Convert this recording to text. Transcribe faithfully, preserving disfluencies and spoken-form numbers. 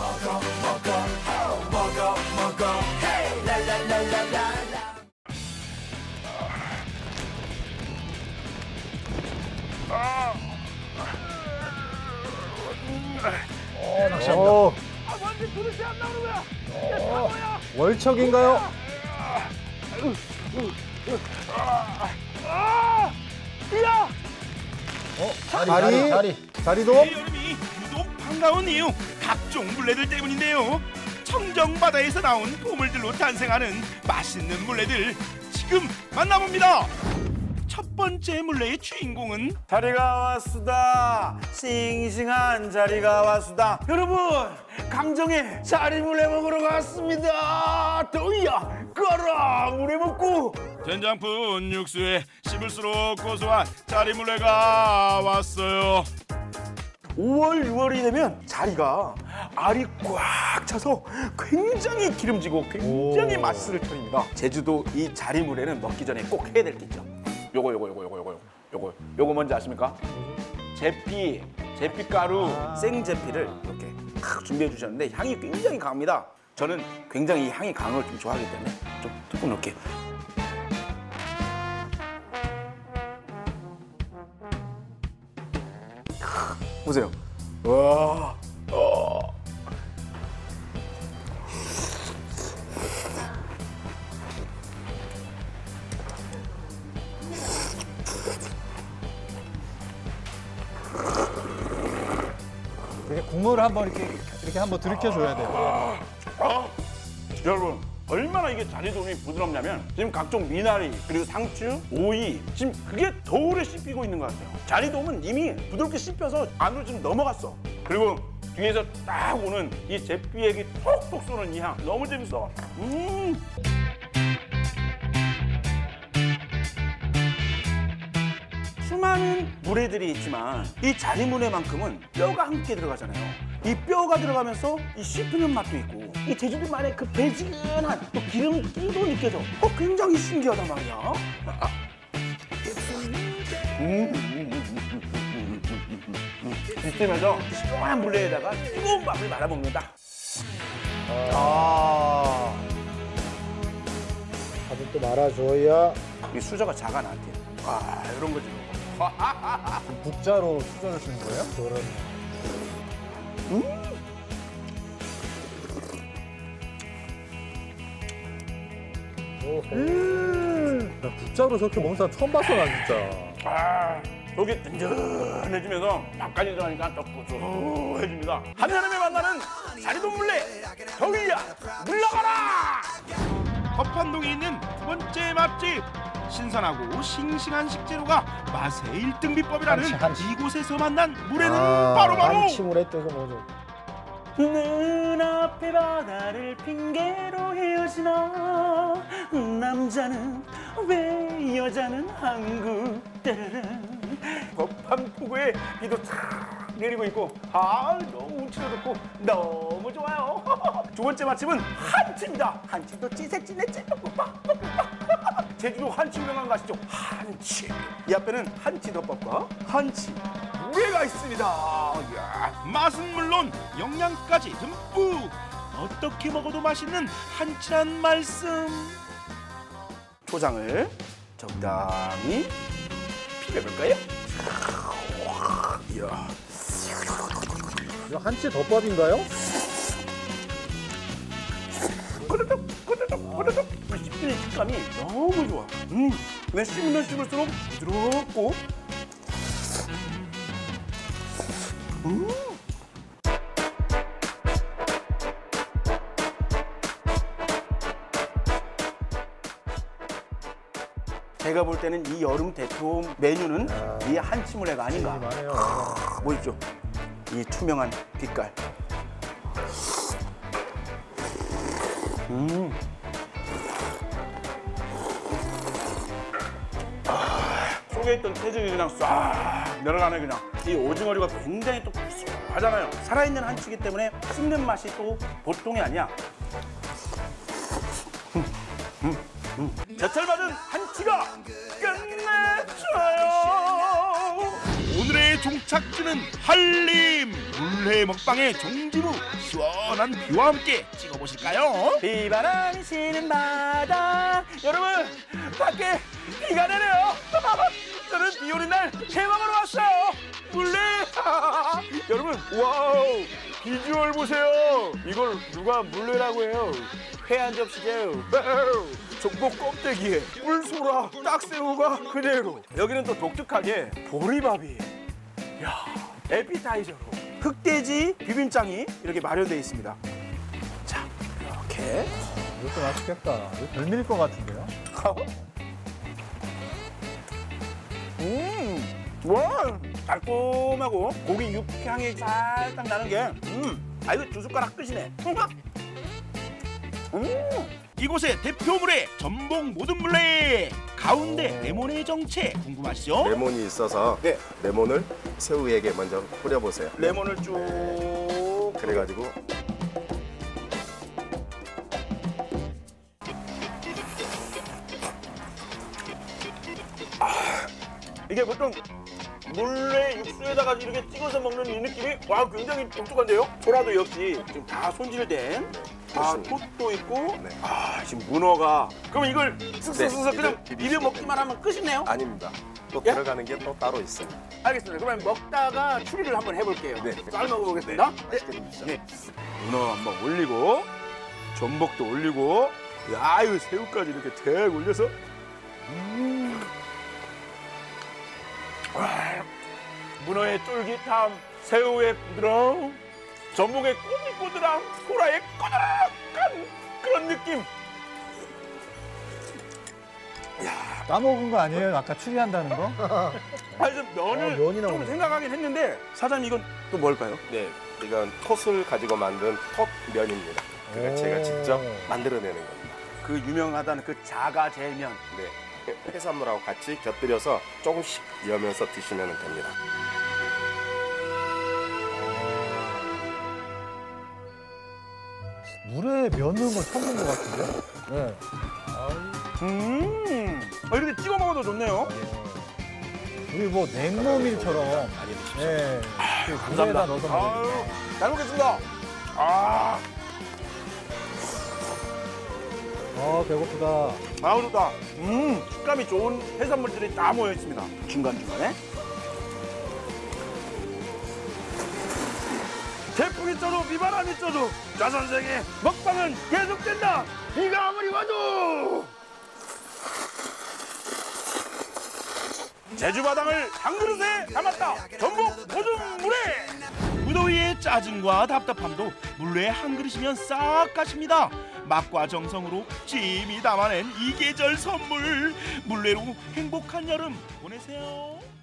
먹어 먹어 먹어 먹어 헤이 랄랄랄랄라. 어, 낚시한다. 어, 아, 완전 도대체 안 나오는 거야. 야, 어, 뭐야? 월척인가요? 아, 야, 어, 다리, 다리, 다리. 다리도? 이 여름이 유독 반가운 이유 각종 물레들 때문인데요. 청정 바다에서 나온 보물들로 탄생하는 맛있는 물레들 지금 만나봅니다. 첫 번째 물레의 주인공은 자리가 왔수다. 싱싱한 자리가 왔수다. 여러분, 강정에 자리 물회 먹으러 갔습니다. 더위야, 꺼라 물회 먹고. 된장푼 육수에 씹을수록 고소한 자리 물레가 왔어요. 오월, 유월이 되면 자리가 알이 꽉 차서 굉장히 기름지고 굉장히 오. 맛있을 편입니다. 제주도 이 자리 물회는 먹기 전에 꼭 해야 될 게 있죠. 요거 요거 요거 요거 요거 요거 요거 뭔지 아십니까? 제피, 제피가루, 아. 생제피를 이렇게 탁 준비해 주셨는데 향이 굉장히 강합니다. 저는 굉장히 향이 강한 걸 좀 좋아하기 때문에 좀 조금 넣을게요. 보세요. 와. 어. 이렇게 국물을 한번 이렇게 이렇게 한번 들이켜줘야 돼요. 아, 여러분 얼마나 이게 자리돔이 부드럽냐면 지금 각종 미나리 그리고 상추, 오이 지금 그게 더 오래 씹히고 있는 것 같아요. 자리돔은 이미 부드럽게 씹혀서 안으로 지금 넘어갔어. 그리고 뒤에서 딱 오는 이 제피액이 톡톡 쏘는 이 향 너무 재밌어. 음. 수많은 물회들이 있지만 이 자리물회만큼은 뼈가 함께 들어가잖아요. 이 뼈가 들어가면서 이 씹히는 맛도 있고 이 제주도만의 그 배지근한 또 기름기도 느껴져. 어, 굉장히 신기하단 말이야. 아. 음, 음, 음, 음, 음, 음, 음. 있으면서 시원한 물회에다가 뜨거운 밥을 말아 먹는다. 아. 밥을 또 말아줘야 이 수저가 작아 나한테. 아, 이런 거지. 국자로 수저를 쓰는 거예요? 그런 음. 나 국자로 저렇게 먹는 사람 처음 봤어, 나 진짜. 아, 속이 든든해지면서 밥까지 들어가니까 더 고소해집니다. 한여름에 만나는 자리돔 물레, 더위야 물러가라! 법한동에 있는 두 번째 맛집. 신선하고 싱싱한 식재료가 맛의 일 등 비법이라는 한치, 한치. 이곳에서 만난 물회는 아, 바로바로 한침을 했대서 뭐죠? 눈앞에 바다를 핑계로 헤어지나 남자는 왜 여자는 한국 따라란 법한포구에 비도 탁 내리고 있고 아 너무 운치도 좋고 너무 좋아요. 두 번째 맛집은 한치입니다. 한치도 찌새찌네찌 제주도 한치 유명한 거 아시죠? 한치. 이 앞에는 한치 덮밥과 한치 물회가 있습니다. 이야. 맛은 물론 영양까지 듬뿍. 어떻게 먹어도 맛있는 한치란 말씀. 초장을 적당히 비벼볼까요? 이야. 이거 한치 덮밥인가요? 꼬르륵 꼬르륵 꼬르륵 씹히는 식감이 너무 좋아. 음, 왜 씹으면 씹을수록 부드럽고 음. 제가 볼 때는 이 여름 대표 메뉴는 야. 이 한치물회가 아닌가. 많아요. 보이죠? 이 투명한 빛깔. 음. 아, 속에 있던 태죽이 그냥 싹 내려가네 그냥. 이 오징어류가 굉장히 또 구수하잖아요. 살아있는 한치기 때문에 씹는 맛이 또 보통이 아니야. 음, 음, 음. 제철 맞은 한치가 끝내줘요. 오늘의 종착지는 한림. 물회 먹방의 종지부 시원한 비와 함께 찍어보실까요? 비바람이 치는 바다. 여러분 밖에 비가 내려요. 저는 비 오는 날 해먹으러 왔어요. 물레. 여러분 와우 비주얼 보세요. 이걸 누가 물레라고 해요? 회 한 접시죠. 전복 껍데기에 꿀소라 딱새우가 그대로. 여기는 또 독특하게 보리밥이. 야 에피타이저로 흑돼지 비빔장이 이렇게 마련되어 있습니다. 자 이렇게. 이것도 맛있겠다. 이거 별미일 것 같은데요? 음, 와, 달콤하고 고기 육향이 살짝 나는 게, 음, 아 이거 두 숟가락 끝이네. 음, 이곳의 대표물의 전복 모든 물회. 가운데 레몬의 정체 궁금하시죠? 레몬이 있어서 네. 레몬을 새우에게 먼저 뿌려보세요. 레몬을 쭉. 그래가지고 이게 보통 물회 육수에다가 이렇게 찍어서 먹는 이 느낌이 와 굉장히 독특한데요? 소라도 역시 지금 다 손질된. 아, 그렇습니다. 톳도 있고, 네. 아, 지금 문어가. 그럼 이걸 쓱쓱쓱쓱 네, 그냥 이걸 비벼 먹기만 하면 끝이네요? 아닙니다. 또 예? 들어가는 게 또 따로 있어요. 알겠습니다. 그러면 먹다가 추리를 한번 해볼게요. 네. 삶아보겠습니다. 맛있게 드십시오. 네. 문어 한번 올리고, 전복도 올리고, 아유 새우까지 이렇게 대 올려서. 음. 와, 문어의 쫄깃함, 새우의 부드러움, 전복의 꼬들꼬들함, 소라의 꼬들한 그런 느낌. 까먹은 거 아니에요? 아까 추리한다는 거? 아니 좀 면을 어, 면이 좀 나오네. 생각하긴 했는데 사장님 이건 또 뭘까요? 네, 이건 톳을 가지고 만든 톳면입니다. 그러니까 제가 직접 만들어내는 겁니다. 그 유명하다는 그 자가제면. 네, 해산물하고 같이 곁들여서 조금씩 여면서 드시면 됩니다. 물에 면 넣은 건 처음 본 것 같은데? 네. 음, 아, 이렇게 찍어 먹어도 좋네요. 우리 뭐 냉모밀처럼. 많이 드십시오. 네. 감사합니다. 물에다 넣어서 먹는 아유, 잘 먹겠습니다. 아, 아, 배고프다. 아우 좋다. 음, 식감이 좋은 해산물들이 다 모여 있습니다. 중간 중간에. 태풍이 쪄도 비바람이 쪄도 자 선생의 먹방은 계속된다. 비가 아무리 와도. 제주 바닥을 한 그릇에 담았다. 전복 모든 물에. 무더위의 짜증과 답답함도 물회 한 그릇이면 싹 가십니다. 맛과 정성으로 찜이 담아낸 이 계절 선물. 물회로 행복한 여름 보내세요.